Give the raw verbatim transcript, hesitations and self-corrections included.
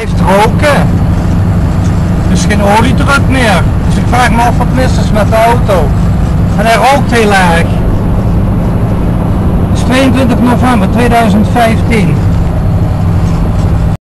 heeft roken. Dus geen oliedruk meer. Dus ik vraag me af wat mis is met de auto. En hij rookt heel erg. Het is tweeëntwintig november tweeduizend vijftien.